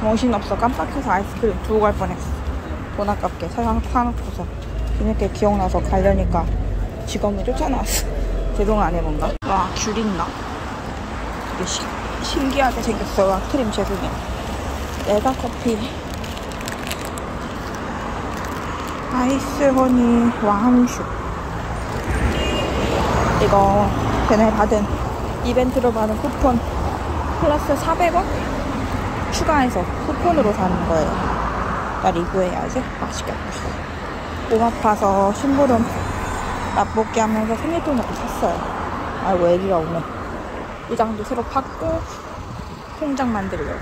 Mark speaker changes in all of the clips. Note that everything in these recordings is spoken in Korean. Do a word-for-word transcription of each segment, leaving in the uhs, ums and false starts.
Speaker 1: 정신없어. 깜빡해서 아이스크림 두고 갈 뻔했어. 돈 아깝게 사, 사놓고서 이렇게 기억나서 가려니까 직원을 쫓아나왔어. 제동 안에 뭔가? 와, 귤 있나? 되게 시, 신기하게 생겼어요. 와, 크림 제조네. 메가 커피 아이스 허니 왕슈. 이거 전에 받은 이벤트로 받은 쿠폰 플러스 사백 원 추가해서 쿠폰으로 사는 거예요. 나 리뷰해야지. 맛있겠다. 몸 아파서 심부름 맛보기 하면서 생일돈으로 샀어요. 아이고, 애기가 오네. 의장도 새로 팠고 통장 만들려고.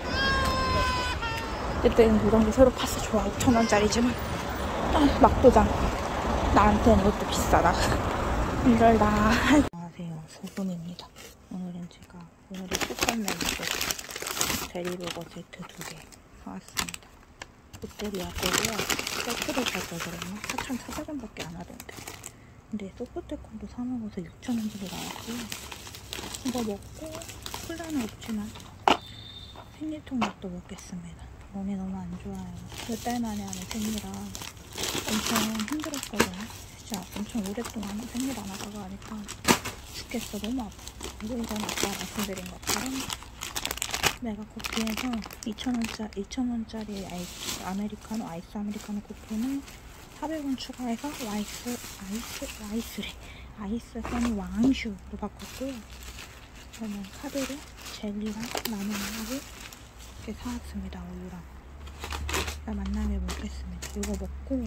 Speaker 1: 어쨌든 의장도 새로 팠어. 좋아. 오천 원짜리지만 아, 막도장. 나한테는 이것도 비싸다. 힘들다. 안녕하세요, 소금입니다. 오늘은 제가 오늘이 쿠폰 메뉴고 대리버거 세트 두 개 사왔습니다. 롯데리아 거고요. 세트로 살 걸 그랬나? 사천사백 원밖에 안 하던데. 근데 소프트콘도 사 먹어서 육천 원 주고 나왔고요. 이거 먹고 콜라는 없지만 생리통약도 먹겠습니다. 몸이 너무 안 좋아요. 몇 달 만에 하는 생리라 엄청 힘들었거든요. 진짜 엄청 오랫동안 생리 안 하다가 하니까 죽겠어. 너무 아파. 이거 이전 아까 말씀드린 것처럼 메가 커피에서 이천 원짜리, 이천 원짜리 아이스 아메리카노, 아이스 아메리카노 쿠폰을 사백 원 추가해서 아이스, 아이스, 아이스래. 아이스 허니 왕슈로 바꿨고요. 저는 카드로 젤리랑 라면하고 이렇게 사왔습니다. 우유랑. 일단 만나게 먹겠습니다. 이거 먹고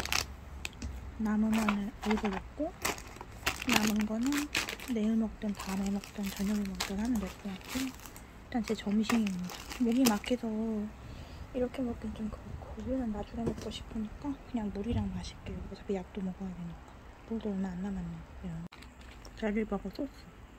Speaker 1: 남으면은 이거 먹고 남은 거는 내일 먹든 다음에 먹든 저녁에 먹든 하면 될 것 같아요. 일단 제 점심입니다. 목이 막혀서 이렇게 먹긴 좀 그렇고 우유는 나중에 먹고 싶으니까 그냥 물이랑 마실게요. 어차피 약도 먹어야 되니까. 물도 얼마 안 남았네요. 대리버거 소스.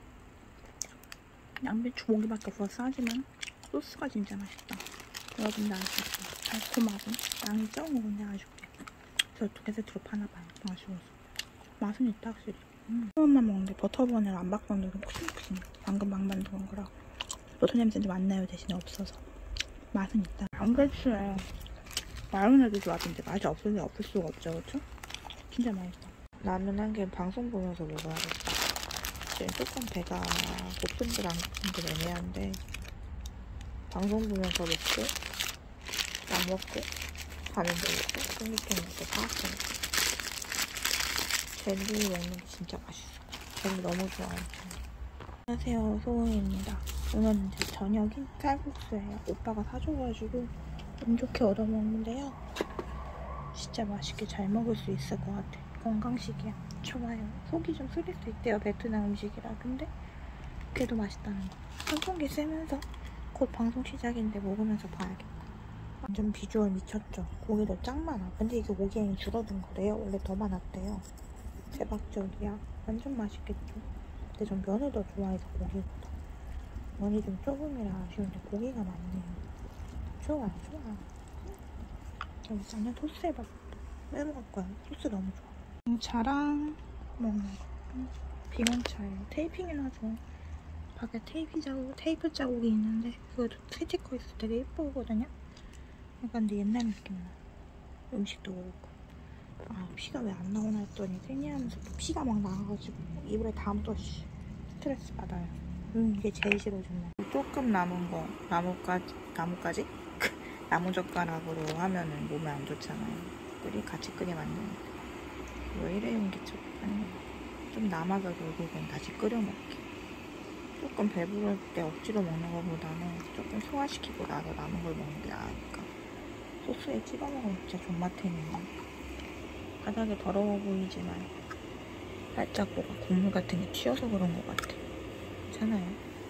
Speaker 1: 양배추 고기밖에 없어서 싸지만 소스가 진짜 맛있다. 여러분들 아시겠죠? 달콤하고 양이 적은 건데 아쉽게 저 두 개 세트로 파나봐요. 아쉬워서. 맛은 있다 확실히. 음. 처음만 먹는데 버터번을 안 바꿨는데 푸신푸신. 방금 막 만든 거라 버터 냄새 좀 안 나요. 대신에 없어서 맛은 있다. 양배추에 마요네즈 조합인데 맛이 없을 리 없을 수가 없죠, 그렇죠? 진짜 맛있다. 라면 한 개 방송 보면서 먹어야겠다. 지금 조금 배가 고픈들 안 고픈들 애매한데 방송 보면서 먹고 약 먹고 가면 되겠고 생리통 먹고 사왔어요. 젤리 먹는 게 진짜 맛있어. 젤리 너무 좋아요. 안녕하세요, 소은입니다. 오늘은 제 저녁인 쌀국수예요. 오빠가 사줘가지고 운 좋게 얻어먹는데요. 진짜 맛있게 잘 먹을 수 있을 것 같아. 건강식이야. 좋아요. 속이 좀 쓰릴 수 있대요. 베트남 음식이라. 근데 그래도 맛있다는 거. 선풍기 쐬면서 곧 방송 시작인데 먹으면서 봐야겠다. 완전 비주얼 미쳤죠. 고기도 짱 많아. 근데 이게 고기량이 줄어든 거래요. 원래 더 많았대요. 대박적이야. 완전 맛있겠죠. 근데 전 면을 더 좋아해서 고기보다. 면이 좀 조금이라 아쉬운데 고기가 많네요. 좋아요, 좋아요. 여기 작년 토스 해봤어. 왜 먹을 거야? 토스 너무 좋아. 자랑 먹는 거. 비건차예요. 테이핑이라서 밖에 테이프 자국, 테이프 자국이 있는데 그것도 스티커 있을 때 되게 예쁘거든요. 약간 근데 옛날 느낌 나. 음식도 그렇고. 아, 피가 왜 안 나오나 했더니 생리하면서 피가 막 나와가지고 이불에 담도 스트레스 받아요. 음, 이게 제일 싫어졌네. 조금 남은 거 나뭇가지 나뭇가지? 나무젓가락으로 하면은 몸에 안 좋잖아요. 끓이 같이 끓이면 안 되는데 왜 일회용 개척 아니 좀 남아서 결국엔 다시 끓여 먹게. 조금 배부를 때 억지로 먹는 것보다는 조금 소화시키고 나서 남은 걸 먹는 게 나으니까. 소스에 찍어 먹으면 진짜 존맛탱이네. 바닥에 더러워 보이지만 살짝 뭐가 국물 같은 게 튀어서 그런 것 같아. 괜찮아요.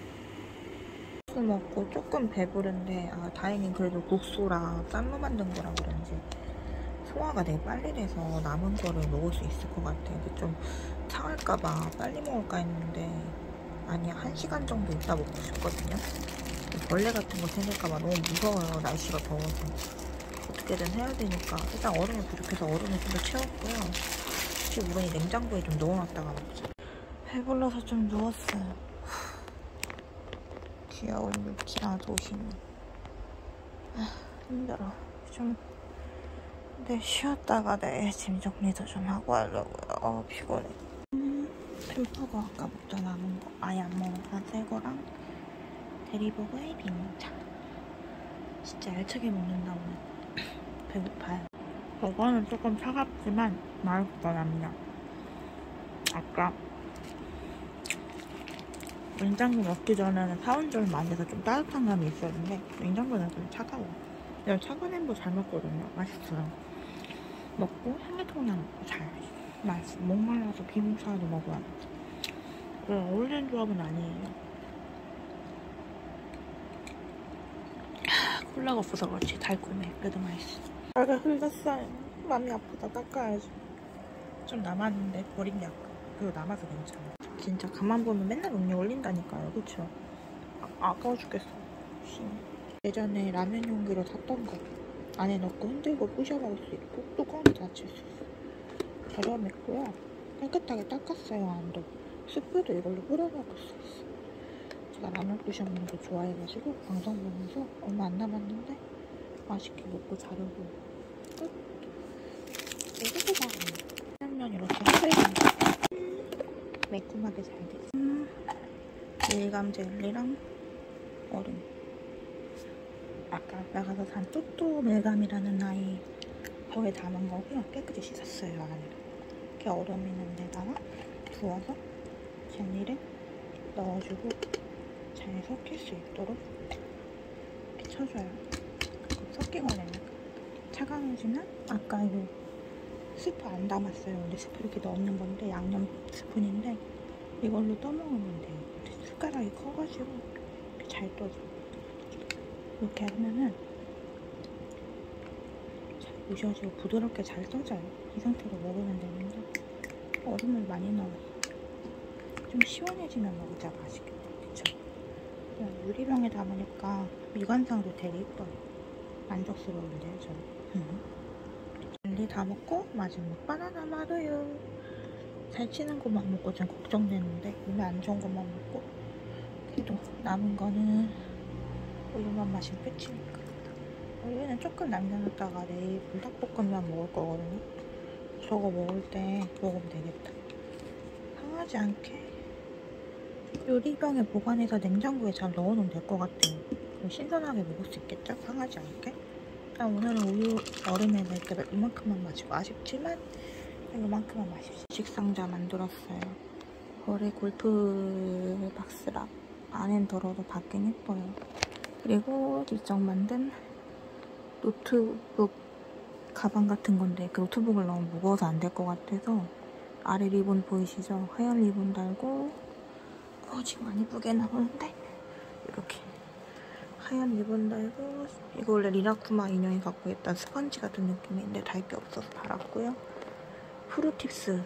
Speaker 1: 국수 먹고 조금 배부른데 아 다행히 그래도 국수랑 쌀로 만든 거라 그런지 소화가 되게 빨리 돼서 남은 거를 먹을 수 있을 것 같아. 근데 좀 상할까봐 빨리 먹을까 했는데 아니 한 시간 정도 있다 먹고 싶거든요. 벌레 같은 거 생길까봐 너무 무서워요. 날씨가 더워서. 어떻게든 해야 되니까 일단 얼음이 부족해서 얼음을 좀 더 채웠고요. 혹시 우연히 냉장고에 좀 넣어놨다가 먹자. 배불러서 좀 누웠어요. 귀여운 유키랑 도심이. 아, 힘들어. 좀 네, 쉬었다가 내 짐 정리도 좀 하고 하려고요. 어, 피곤해. 음, 햄버거 아까 먹다 남은 거 아예 안 먹었던 새 거랑 대리버거에 빙차. 진짜 알차게 먹는다 오늘. 배고파요. 버거는 조금 차갑지만 맛있더랍니다. 아까 냉장고 먹기 전에는 사온 지 얼마 안 돼서 좀 따뜻한 감이 있었는데 냉장고는 좀 차가워. 내가 차가운 햄버거 잘 먹거든요. 맛있어요. 먹고 생리통약 먹고 잘 맛있어. 목말라서 비빔사도 먹어야 돼. 그래, 어울리는 조합은 아니에요. 하, 콜라가 없어서 그렇지 달콤해. 그래도 맛있어. 아가 흘렸어요. 마음이 아프다. 닦아야지. 좀 남았는데 버린 게 아까. 그리고 남아서 괜찮아. 진짜 가만 보면 맨날 음료 올린다니까요. 그쵸? 아, 아까워 죽겠어. 심. 예전에 라면 용기로 샀던 거 안에 넣고 흔들고 부셔 먹을 수 있고 뚜껑도 닫힐 수 있어. 저렴했고요. 깨끗하게 닦았어요. 안도. 스프도 이걸로 뿌려 먹을 수 있어. 제가 라면 부셔 먹는 거 좋아해가지고 방송 보면서 얼마 안 남았는데 맛있게 먹고 자려고 끝. 이것도 맛있네. 짜장면 이렇게 하루에 매콤하게 잘 됐어. 음, 밀감 젤리랑 얼음. 아까 나가서 산 또또 밀감이라는 아이 벽에 담은 거고요. 깨끗이 씻었어요. 안에. 이렇게 얼음 있는 데다가 부어서 젤리를 넣어주고 잘 섞일 수 있도록 이렇게 쳐줘요. 섞이거든요. 차가워지면 아까 이거 스프 안 담았어요. 근데 스프 이렇게 넣는 건데 양념 스푼인데 이걸로 떠먹으면 돼요. 숟가락이 커가지고 이렇게 잘 떠져. 이렇게 하면은 잘 부셔지고 부드럽게 잘 떠져요. 이 상태로 먹으면 되는데 얼음을 많이 넣어요. 좀 시원해지면 먹자 맛있겠다. 그쵸? 유리병에 담으니까 미관상도 되게 이뻐요. 만족스러운데요, 저는. 음. 젤리 다 먹고 마지막 바나나 마루유. 살찌는 것만 먹고 좀 걱정되는데 몸에 안 좋은 것만 먹고 그래도 남은 거는 우유만 마시면 끝이니까. 우유는 조금 남겨놨다가 내일 불닭볶음면 먹을 거거든요. 저거 먹을 때 먹으면 되겠다. 상하지 않게 요리병에 보관해서 냉장고에 잘 넣어놓으면 될 것 같아요. 그럼 신선하게 먹을 수 있겠죠? 상하지 않게. 일단 오늘은 우유 얼음에 넣을 때 이만큼만 마시고 아쉽지만 이만큼만 마십시오. 식상자 만들었어요. 거래 골프 박스라 안엔 덜어도 밖엔 예뻐요. 그리고 직접 만든 노트북 가방 같은 건데 그 노트북을 너무 무거워서 안 될 것 같아서 아래 리본 보이시죠? 하얀 리본 달고 어, 지금 안 이쁘게 나오는데 이렇게 하얀 리본 달고 이거 원래 리라쿠마 인형이 갖고 있던 스펀지 같은 느낌인데 달 게 없어서 달았고요. 프루팁스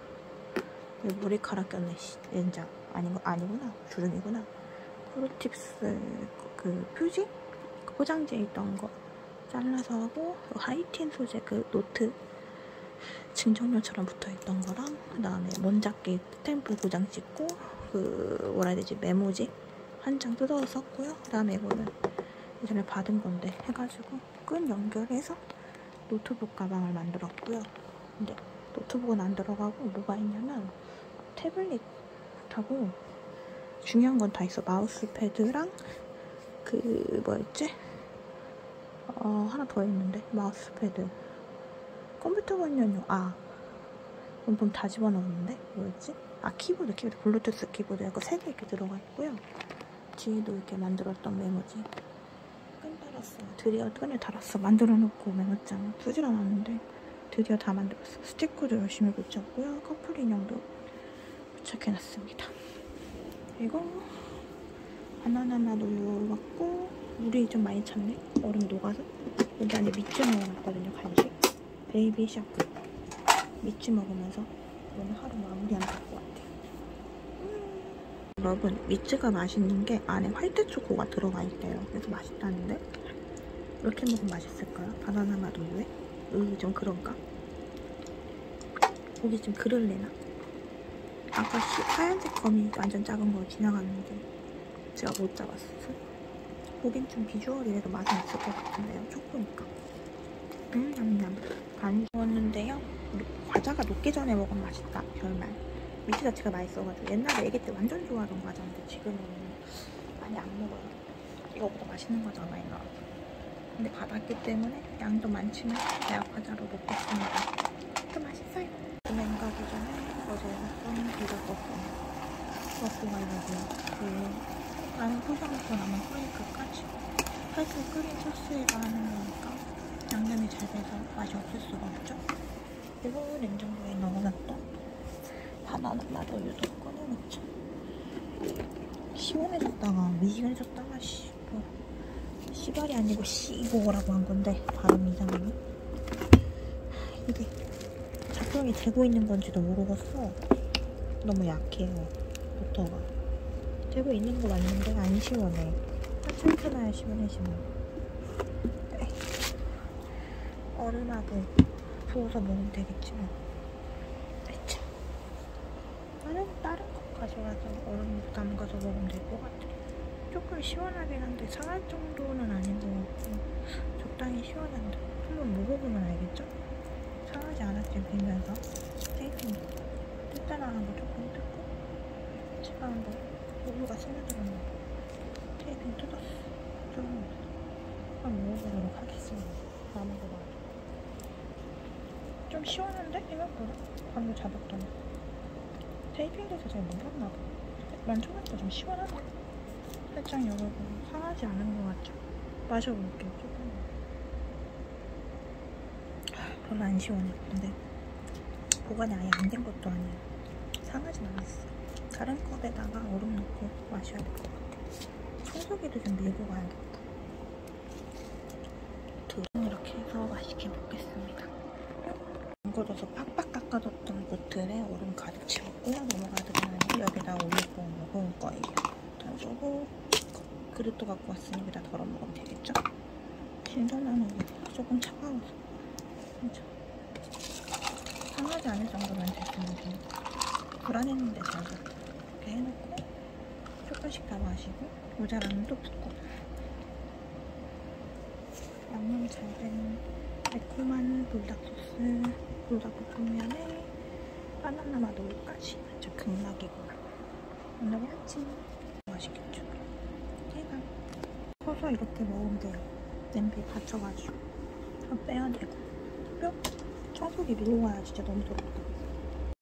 Speaker 1: 머리카락 꼈네. 연장 아닌 거 아니구나. 주름이구나. 프루팁스 그 표지 포장지에 있던 거 잘라서 하고 하이틴 소재 그 노트 증정료처럼 붙어있던 거랑 그 다음에 먼작게 스탬프 도장 찍고 그 뭐라 해야 되지 메모지 한 장 뜯어서 썼고요. 그 다음에 이거는 예전에 받은 건데 해가지고 끈 연결해서 노트북 가방을 만들었고요. 근데 노트북은 안 들어가고 뭐가 있냐면 태블릿하고 중요한 건 다 있어. 마우스패드랑 그 뭐였지? 어 하나 더 있는데 마우스패드 컴퓨터 관련용 아 용품 다 집어넣었는데 뭐였지? 아 키보드 키보드 블루투스 키보드 이거 세 개 이렇게 들어가 있고요. 뒤에도 이렇게 만들었던 메모지 끈 달았어요. 드디어 끈을 달았어. 만들어 놓고 메모장 쓰질 않았는데 드디어 다 만들었어. 스티커도 열심히 붙였고요. 커플 인형도 부착해놨습니다. 그리고 바나나 맛 우유 갖고 물이 좀 많이 찼네. 얼음이 녹아서 여기 안에 미츠 넣어놨거든요. 간식 베이비 샤크 미츠 먹으면서 오늘 하루 마무리하면 될 것 같아요. 음. 여러분 미츠가 맛있는 게 안에 화이트 초코가 들어가 있대요. 그래서 맛있다는데 이렇게 먹으면 맛있을까요? 바나나 맛 우유에? 으, 좀 그런가? 고기 좀 그럴래나? 아까 하얀색 거미 완전 작은 거 지나갔는데 제가 못 잡았어. 보긴 좀 비주얼이라도 맛은 있을 것 같은데요. 초코니까. 음, 냠냠. 반 먹었는데요. 과자가 녹기 전에 먹으면 맛있다. 별말. 위치 자체가 맛있어가지고 옛날에 애기 때 완전 좋아하던 과자인데 지금은 많이 안 먹어요. 이거보다 맛있는 과자가 많이 나와요. 근데 받았기 때문에 양도 많지만 대학 과자로 먹겠습니다. 또 맛있어요. 은행 가기 전에 어제 샀던 불닭볶음 먹고 가려고요. 그 나는 포장부터 남은 프라이크까지 사실 끓인 소스에다 하는 거니까 양념이 잘 돼서 맛이 없을 수가 없죠. 그리고 냉장고에 넣어놨던 바나나도 유독 꺼내놓죠. 시원해졌다가 미지근해졌다가 씨, 뭐 씨발이 아니고 씨고라고 한 건데 발음이 이상하네. 이게 작동이 되고 있는 건지도 모르겠어. 너무 약해요. 버터가 되고 있는 거 맞는데 안 시원해. 한참 켜놔야 시원해지면. 얼음하고 부어서 먹으면 되겠지만 다른, 다른 컵 가져와서 얼음 담가서 먹으면 될 것 같아. 조금 시원하긴 한데 상할 정도는 아닌 것 같고 적당히 시원한데 한번 먹어보면 알겠죠? 상하지 않았지 빌면서 테이핑 뜯다라는 거 조금 뜯고 제가 한번 우유가 스며들었나 봐. 테이핑 뜯었어. 좀 한번 먹어보도록 하겠습니다. 남은 거 봐도 좀 시원한데? 생각보다 방금 잡았더니 테이핑 돼서 잘 먹었나 봐. 만져보니까 좀 시원한데? 살짝 열어보고 상하지 않은 것 같죠? 마셔볼게요. 조금 별로 안 시원해. 근데 보관이 아예 안 된 것도 아니에요. 상하진 않았어. 다른 컵에다가 얼음 넣고 마셔야 될 것 같아. 청소기도 좀 밀고 가야겠다. 이렇게 해서 맛있게 먹겠습니다. 담궈둬서 팍팍 깎아뒀던 보틀에 얼음 가득 채웠고요. 넘어가듯 하니 여기다 올리고 먹을 거예요. 던져고 그릇도 갖고 왔으니 여기다 덜어 먹으면 되겠죠? 신선한 우유 조금 차가워서 진짜 상하지 않을 정도만 됐으면 좀 불안했는데 잘 됐다. 이렇게 해놓고 조금씩 다 마시고 모자라면 또 붓고 양념이 잘 된 매콤한 불닭소스 불닭볶음면에 바나나 맛올까지 완전 극락이구나. 오늘의 아침 맛있겠죠? 대박. 커서 이렇게 먹으면 돼요. 냄비에 받쳐가지고 다 빼야 되고 뿅! 청소기 밀고 가야 진짜 너무 더럽다.